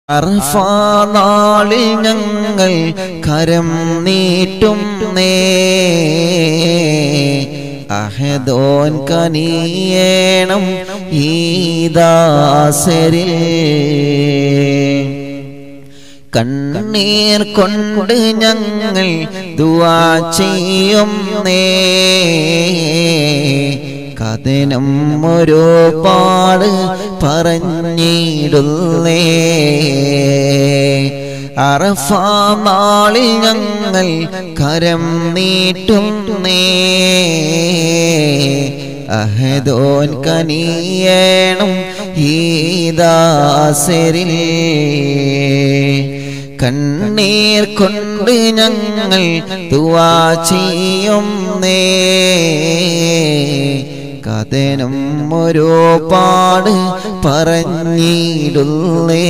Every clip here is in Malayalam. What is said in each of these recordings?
അറഫാ നാളിൽ ഞങ്ങൾ കരം നീട്ടുന്നേ അഹദോൻ കനിയേണം ഈ ദാസരിൽ കണ്ണീർ കൊണ്ട് ഞങ്ങൾ ദുആ ചെയ്യുന്നേ കഥനം ഒരുപാട് പറഞ്ഞിടുന്നേ അറഫാ നാളിൽ ഞങ്ങൾ കരം നീട്ടുന്നേ അഹദോൻ കനിയേണം ഈ ദാസരിൽ കണ്ണീർ കൊണ്ട് ഞങ്ങൾ ദുആ ചെയ്യുന്നേ കഥനം ഒരുപാട് പറഞ്ഞിടുന്നേ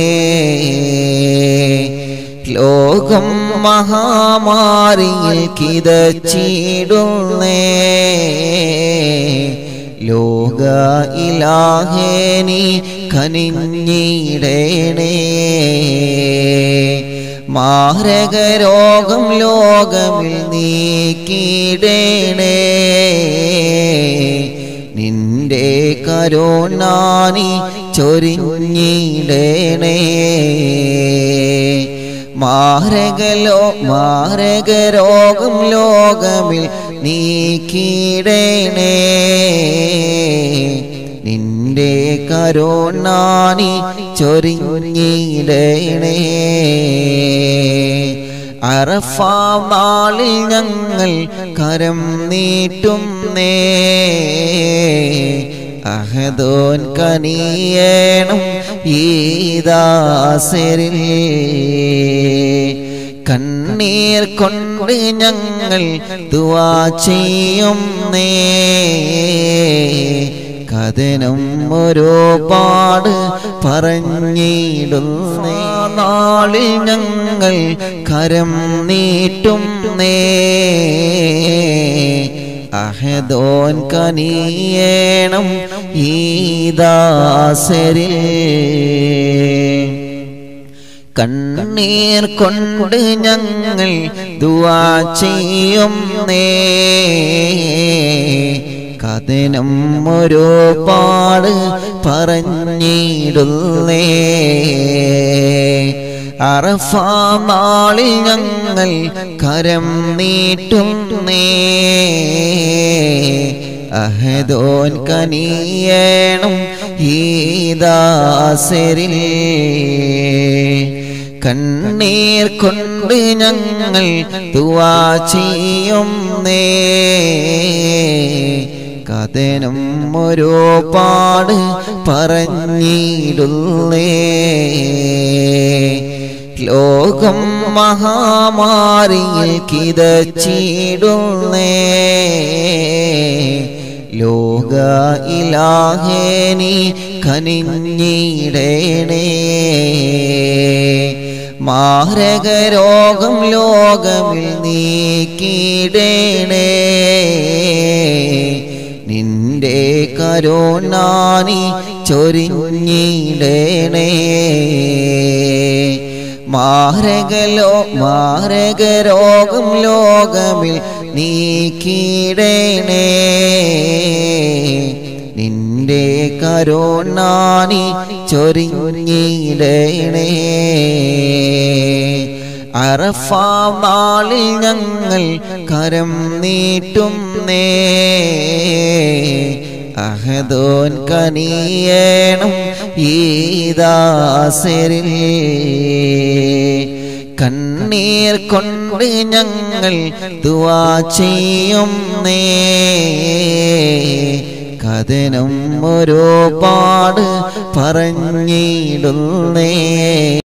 ലോകം മഹാമാരിയിൽ കിതച്ചിടുന്നേ ലോക ഇലാഹേ നീ കനിഞ്ഞിടേണേ മാരക രോഗം ലോകമിൽ നീക്കിടേണേ നിന്റെ കരുണാനി ചൊരിഞ്ഞിടേണേ മാരക രോഗം ലോകമിൽ നീക്കിടേണേ നിന്റെ കരുണാനി ചൊരിഞ്ഞിടേണേ അറഫാ നാളിൽ ഞങ്ങൾ കരം നീട്ടുന്നേ അഹദോൻ കനിയേണം ഈ ദാസരിൽ കണ്ണീർ കൊണ്ട് ഞങ്ങൾ ദുആ ചെയ്യുന്നേ കഥനം ഒരുപാട് പറഞ്ഞിടുന്നേ നാളിൽ ഞങ്ങൾ കരം നീട്ടുന്നേ അഹദോൻ കനിയേണം ഈ ദാസരിൽ കണ്ണീർ കൊണ്ട് ഞങ്ങൾ ദുആ ചെയ്യുന്നേ കഥനം ഒരുപാട് പറഞ്ഞിടുന്നേ അറഫാ നാളിൽ ഞങ്ങൾ കരം നീട്ടുന്നേ അഹദോൻ കനിയേണം ഈ ദാസരിൽ കണ്ണീർ കൊണ്ട് ഞങ്ങൾ ദുആ ചെയ്യുന്നേ കഥനം ഒരുപാട് പറഞ്ഞിടുന്നേ ലോകം മഹാമാരിയിൽ കിതച്ചിടുന്നേ ലോക ഇലാഹേ നീ കനിഞ്ഞിടേണേ മാരക രോഗം ലോകമിൽ നീക്കിടേണേ നിന്റെ കരുണാനി ചൊരിഞ്ഞിടേണേ മാരക രോഗം ലോകമിൽ നീക്കിടേണേ നിന്റെ കരുണാനി ചൊരിഞ്ഞിടേണേ അറഫാ നാളിൽ ഞങ്ങൾ കരം നീട്ടുന്നേ അഹദോൻ കനിയേണം ഈ ദാസരിൽ കണ്ണീർ കൊണ്ട് ഞങ്ങൾ ദുആ ചെയ്യുന്നേ കഥനം ഒരുപാട് പറഞ്ഞിടുന്നേ